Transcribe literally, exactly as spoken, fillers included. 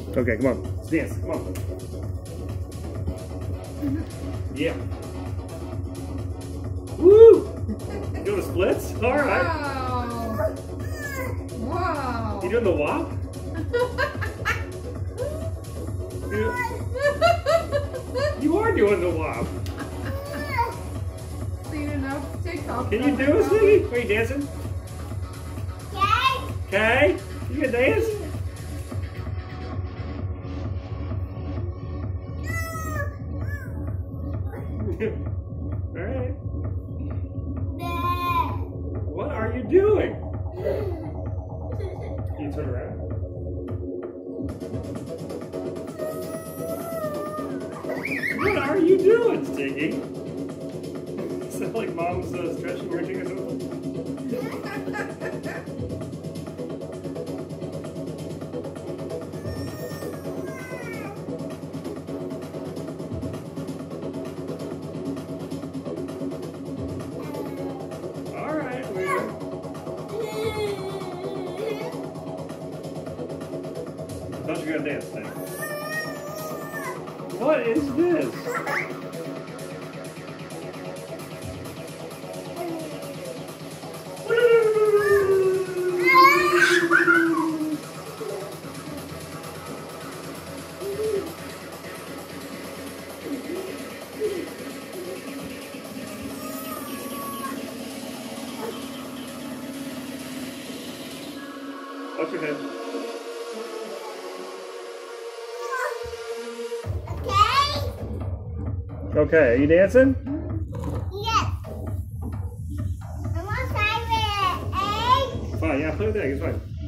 Okay, come on. Let's dance. Come on. Yeah. Woo! You doing the splits? All right. Wow. Wow. You doing the W A P? You, you are doing the W A P. Clean enough TikTok. Can you do it, Sneaky? Are you dancing? Okay. You can dance? Alright. What are you doing? Can you turn around? What are you doing, Stinky? Sound like mom's uh, stretching or something? Alright, Vera. I thought you were gonna dance thing. What is this? Watch your head. Okay, are you dancing? Yes. I want to try with egg. Fine, yeah, play with the egg, it's fine.